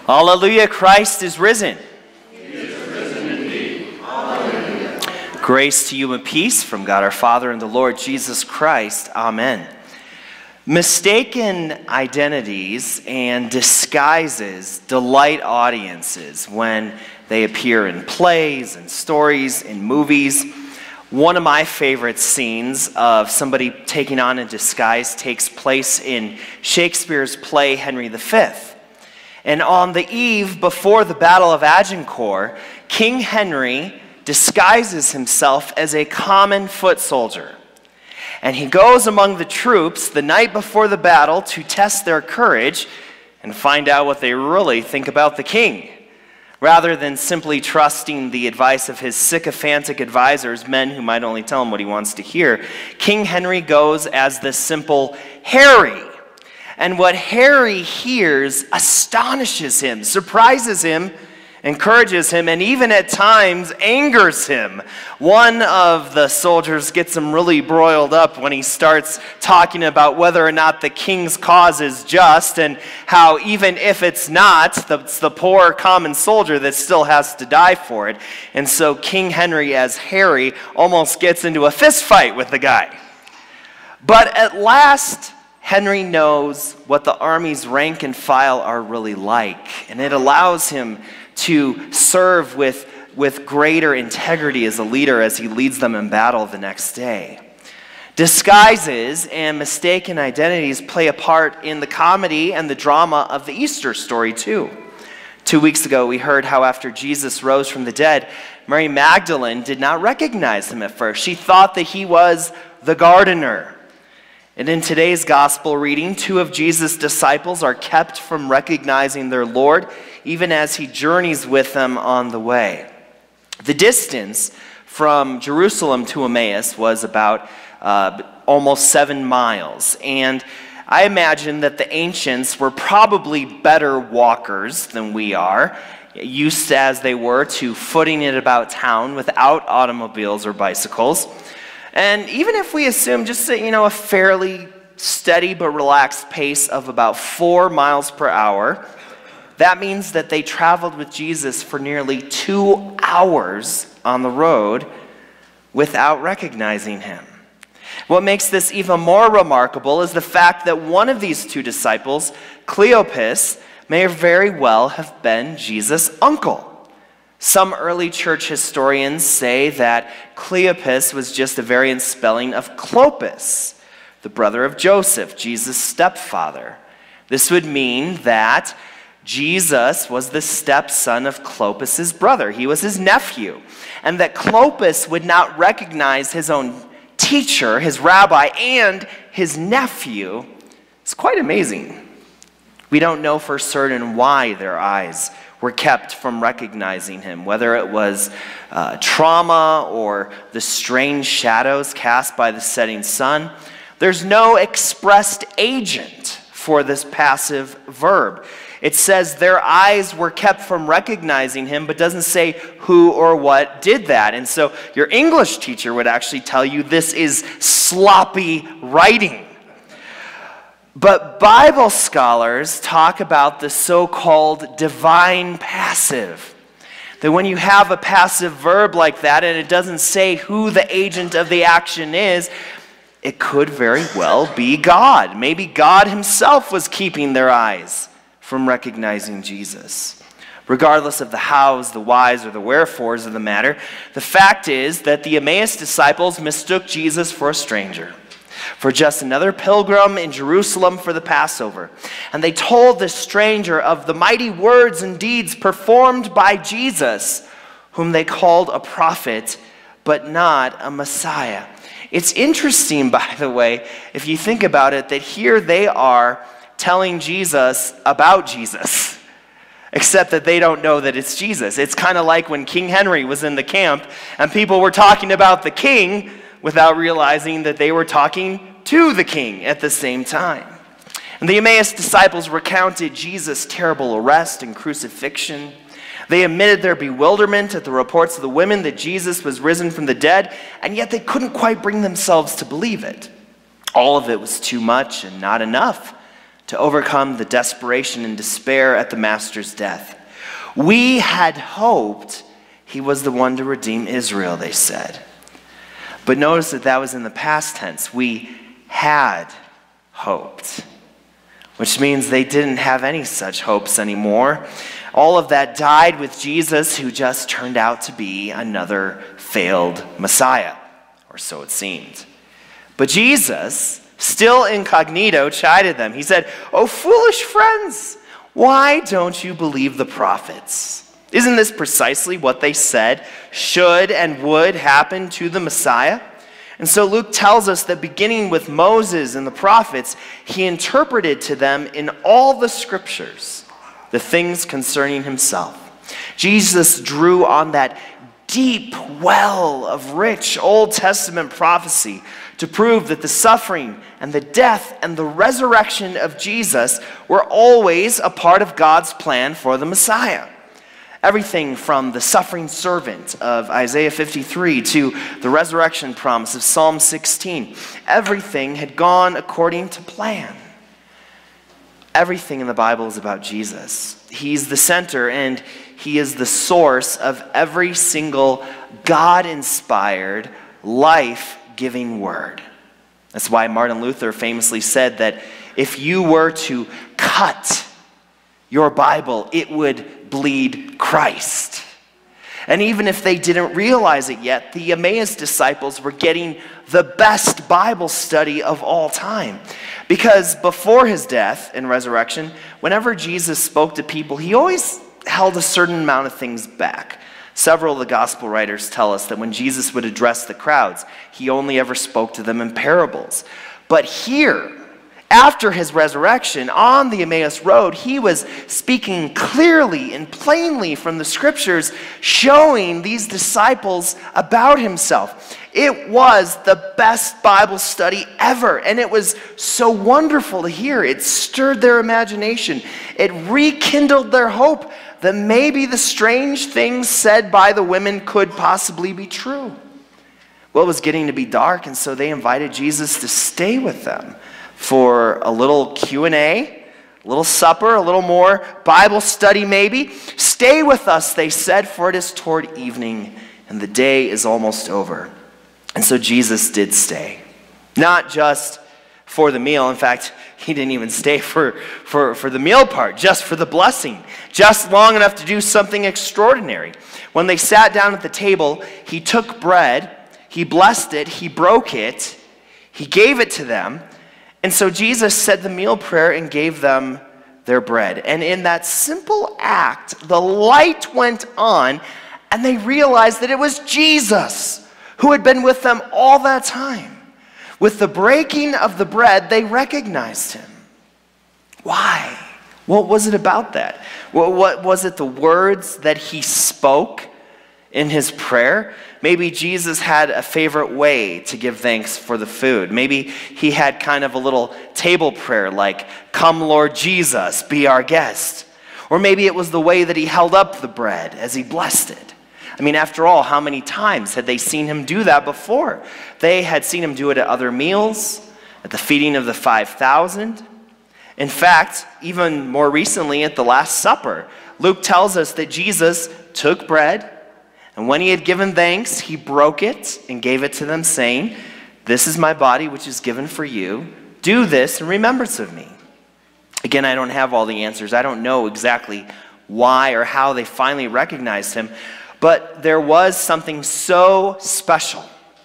Hallelujah, Christ is risen. He is risen indeed. Hallelujah. Grace to you and peace from God our Father and the Lord Jesus Christ. Amen. Mistaken identities and disguises delight audiences when they appear in plays and stories and movies. One of my favorite scenes of somebody taking on a disguise takes place in Shakespeare's play Henry V. And on the eve before the Battle of Agincourt, King Henry disguises himself as a common foot soldier. And he goes among the troops the night before the battle to test their courage and find out what they really think about the king. Rather than simply trusting the advice of his sycophantic advisors, men who might only tell him what he wants to hear, King Henry goes as the simple Harry. And what Harry hears astonishes him, surprises him, encourages him, and even at times angers him. One of the soldiers gets him really broiled up when he starts talking about whether or not the king's cause is just, and how even if it's not, it's the poor common soldier that still has to die for it. And so King Henry, as Harry, almost gets into a fist fight with the guy. But at last, Henry knows what the army's rank and file are really like, and it allows him to serve with greater integrity as a leader as he leads them in battle the next day. Disguises and mistaken identities play a part in the comedy and the drama of the Easter story too. 2 weeks ago, we heard how after Jesus rose from the dead, Mary Magdalene did not recognize him at first. She thought that he was the gardener. And in today's gospel reading, 2 of Jesus' disciples are kept from recognizing their Lord, even as he journeys with them on the way. The distance from Jerusalem to Emmaus was about almost 7 miles. And I imagine that the ancients were probably better walkers than we are, used as they were to footing it about town without automobiles or bicycles. And even if we assume just a fairly steady but relaxed pace of about 4 miles per hour, that means that they traveled with Jesus for nearly 2 hours on the road without recognizing him. What makes this even more remarkable is the fact that one of these 2 disciples, Cleopas, may very well have been Jesus' uncle. Some early church historians say that Cleopas was just a variant spelling of Clopas, the brother of Joseph, Jesus' stepfather. This would mean that Jesus was the stepson of Clopas' brother. He was his nephew. And that Clopas would not recognize his own teacher, his rabbi, and his nephew is quite amazing. We don't know for certain why their eyes were kept from recognizing him, whether it was trauma or the strange shadows cast by the setting sun. There's no expressed agent for this passive verb. It says their eyes were kept from recognizing him, but doesn't say who or what did that. And so your English teacher would actually tell you this is sloppy writing. But Bible scholars talk about the so-called divine passive. That when you have a passive verb like that and it doesn't say who the agent of the action is, it could very well be God. Maybe God himself was keeping their eyes from recognizing Jesus. Regardless of the hows, the whys, or the wherefores of the matter, the fact is that the Emmaus disciples mistook Jesus for a stranger, for just another pilgrim in Jerusalem for the Passover. And they told the stranger of the mighty words and deeds performed by Jesus, whom they called a prophet, but not a Messiah. It's interesting, by the way, if you think about it, that here they are telling Jesus about Jesus, except that they don't know that it's Jesus. It's kind of like when King Henry was in the camp and people were talking about the king without realizing that they were talking to the king at the same time. And the Emmaus disciples recounted Jesus' terrible arrest and crucifixion. They admitted their bewilderment at the reports of the women that Jesus was risen from the dead, and yet they couldn't quite bring themselves to believe it. All of it was too much and not enough to overcome the desperation and despair at the master's death. We had hoped he was the one to redeem Israel, they said. But notice that was in the past tense. We had hoped, which means they didn't have any such hopes anymore. All of that died with Jesus, who just turned out to be another failed Messiah, or so it seemed. But Jesus, still incognito, chided them. He said, "Oh, foolish friends, why don't you believe the prophets? Isn't this precisely what they said should and would happen to the Messiah?" And so Luke tells us that beginning with Moses and the prophets, he interpreted to them in all the scriptures the things concerning himself. Jesus drew on that deep well of rich Old Testament prophecy to prove that the suffering and the death and the resurrection of Jesus were always a part of God's plan for the Messiah. Everything from the suffering servant of Isaiah 53 to the resurrection promise of Psalm 16, everything had gone according to plan. Everything in the Bible is about Jesus. He's the center, and he is the source of every single God-inspired, life-giving word. That's why Martin Luther famously said that if you were to cut your Bible, it would bleed Christ. And even if they didn't realize it yet, the Emmaus disciples were getting the best Bible study of all time. Because before his death and resurrection, whenever Jesus spoke to people, he always held a certain amount of things back. Several of the gospel writers tell us that when Jesus would address the crowds, he only ever spoke to them in parables. But here, after his resurrection, on the Emmaus Road, he was speaking clearly and plainly from the scriptures, showing these disciples about himself. It was the best Bible study ever, and it was so wonderful to hear. It stirred their imagination. It rekindled their hope that maybe the strange things said by the women could possibly be true. Well, it was getting to be dark, and so they invited Jesus to stay with them for a little Q&A, a little supper, a little more Bible study maybe. "Stay with us," they said, "for it is toward evening, and the day is almost over." And so Jesus did stay. Not just for the meal. In fact, he didn't even stay for the meal part, just for the blessing. Just long enough to do something extraordinary. When they sat down at the table, he took bread, he blessed it, he broke it, he gave it to them. And so Jesus said the meal prayer and gave them their bread. And in that simple act, the light went on, and they realized that it was Jesus who had been with them all that time. With the breaking of the bread, they recognized him. Why? What was it about that? What was it, the words that he spoke in his prayer? Maybe Jesus had a favorite way to give thanks for the food. Maybe he had kind of a little table prayer like, "Come, Lord Jesus, be our guest." Or maybe it was the way that he held up the bread as he blessed it. I mean, after all, how many times had they seen him do that before? They had seen him do it at other meals, at the feeding of the 5,000. In fact, even more recently at the Last Supper, Luke tells us that Jesus took bread, and when he had given thanks, he broke it and gave it to them, saying, "This is my body, which is given for you. Do this in remembrance of me." Again, I don't have all the answers. I don't know exactly why or how they finally recognized him. But there was something so special,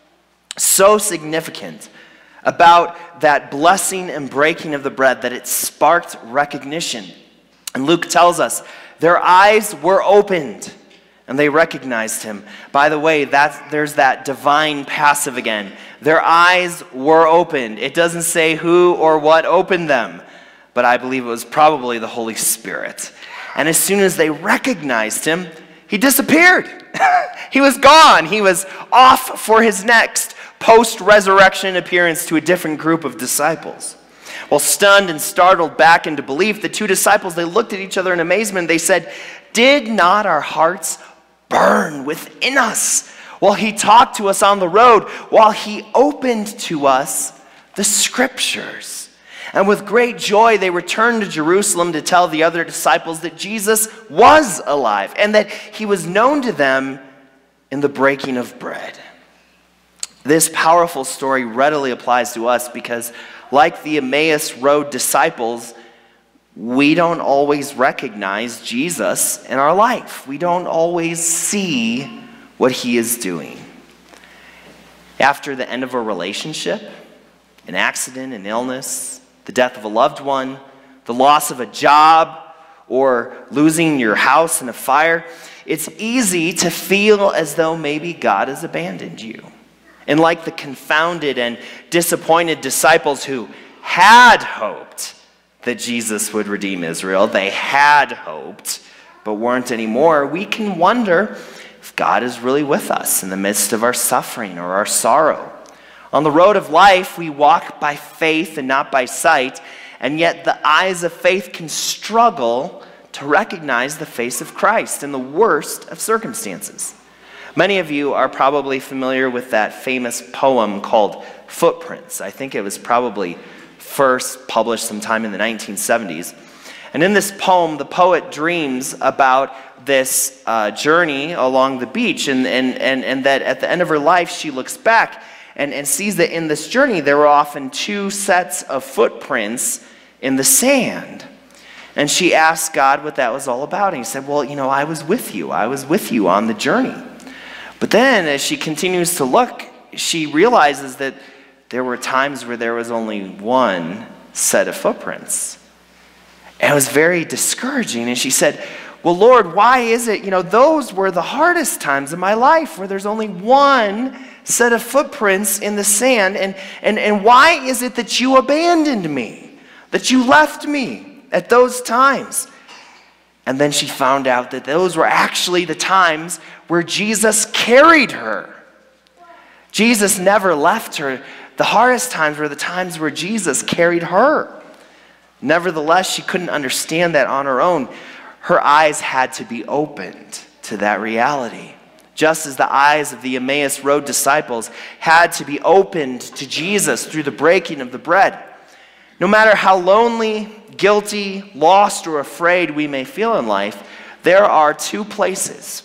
so significant about that blessing and breaking of the bread that it sparked recognition. And Luke tells us their eyes were opened and they recognized him. By the way, there's that divine passive again. Their eyes were opened. It doesn't say who or what opened them, but I believe it was probably the Holy Spirit. And as soon as they recognized him, he disappeared. He was gone. He was off for his next post-resurrection appearance to a different group of disciples. Well, stunned and startled back into belief, the two disciples, they looked at each other in amazement. They said, "Did not our hearts burn within us while he talked to us on the road, while he opened to us the scriptures?" And with great joy, they returned to Jerusalem to tell the other disciples that Jesus was alive and that he was known to them in the breaking of bread. This powerful story readily applies to us because, like the Emmaus Road disciples, we don't always recognize Jesus in our life. We don't always see what he is doing. After the end of a relationship, an accident, an illness, the death of a loved one, the loss of a job, or losing your house in a fire, it's easy to feel as though maybe God has abandoned you. And like the confounded and disappointed disciples who had hoped that Jesus would redeem Israel, they had hoped, but weren't anymore, we can wonder if God is really with us in the midst of our suffering or our sorrow. On the road of life, we walk by faith and not by sight, and yet the eyes of faith can struggle to recognize the face of Christ in the worst of circumstances. Many of you are probably familiar with that famous poem called Footprints. I think it was probably first published sometime in the 1970s. And in this poem, the poet dreams about this journey along the beach, and that at the end of her life, she looks back and sees that in this journey, there were often two sets of footprints in the sand. And she asked God what that was all about. And he said, well, I was with you. I was with you on the journey. But then as she continues to look, she realizes that there were times where there was only one set of footprints. And it was very discouraging. And she said, well, Lord, why is it, those were the hardest times of my life where there's only one set of footprints in the sand. And why is it that you abandoned me, that you left me at those times? And then she found out that those were actually the times where Jesus carried her. Jesus never left her. The hardest times were the times where Jesus carried her. Nevertheless, she couldn't understand that on her own. Her eyes had to be opened to that reality. Just as the eyes of the Emmaus Road disciples had to be opened to Jesus through the breaking of the bread. No matter how lonely, guilty, lost, or afraid we may feel in life, there are two places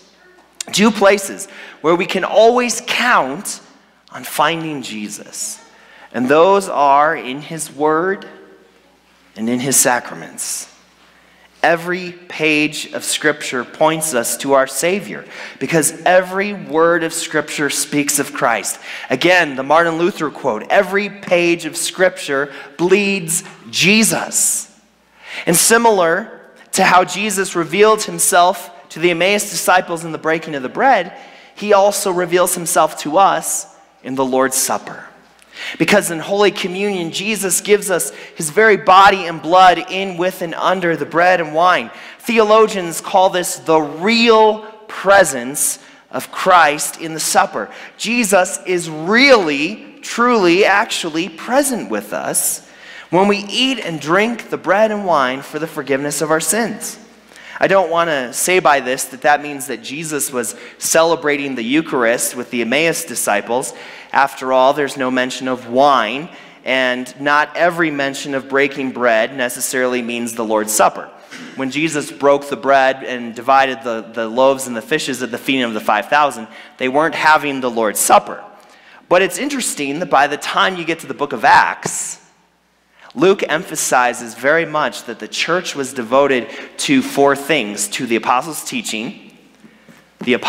where we can always count on finding Jesus. And those are in his word and in his sacraments. Every page of Scripture points us to our Savior because every word of Scripture speaks of Christ. Again, the Martin Luther quote, every page of Scripture bleeds Jesus. And similar to how Jesus revealed himself to the Emmaus disciples in the breaking of the bread, he also reveals himself to us in the Lord's Supper. Because in Holy Communion, Jesus gives us his very body and blood in, with, and under the bread and wine. Theologians call this the real presence of Christ in the supper. Jesus is really, truly, actually present with us when we eat and drink the bread and wine for the forgiveness of our sins. I don't want to say by this that means that Jesus was celebrating the Eucharist with the Emmaus disciples. After all, there's no mention of wine, and not every mention of breaking bread necessarily means the Lord's Supper. When Jesus broke the bread and divided the loaves and the fishes at the feeding of the 5,000, they weren't having the Lord's Supper. But it's interesting that by the time you get to the book of Acts, Luke emphasizes very much that the church was devoted to four things: to the apostles' teaching, to the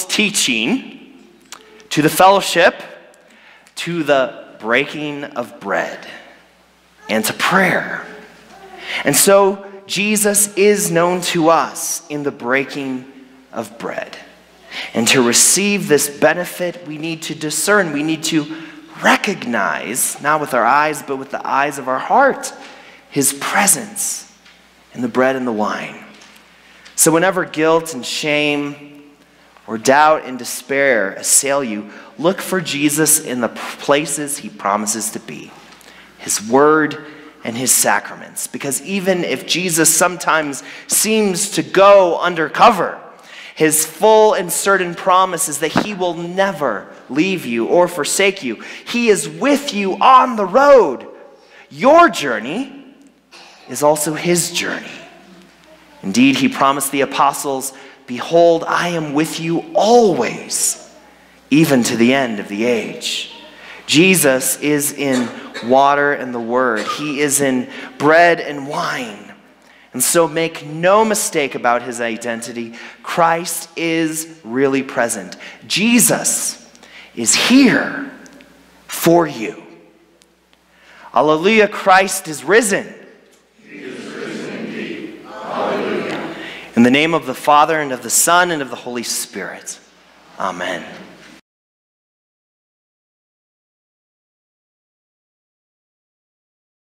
fellowship, to the breaking of bread, and to prayer. And so Jesus is known to us in the breaking of bread. And to receive this benefit, we need to discern, we need to recognize, not with our eyes, but with the eyes of our heart, his presence in the bread and the wine. So whenever guilt and shame or doubt and despair assail you, look for Jesus in the places he promises to be, his word and his sacraments. Because even if Jesus sometimes seems to go undercover, his full and certain promise is that he will never leave you or forsake you. He is with you on the road. your journey is also his journey. Indeed, he promised the apostles, "Behold, I am with you always, even to the end of the age." Jesus is in water and the Word. He is in bread and wine. And so make no mistake about his identity. Christ is really present. Jesus is here for you. Alleluia, Christ is risen. He is risen indeed. Hallelujah. In the name of the Father, and of the Son, and of the Holy Spirit. Amen.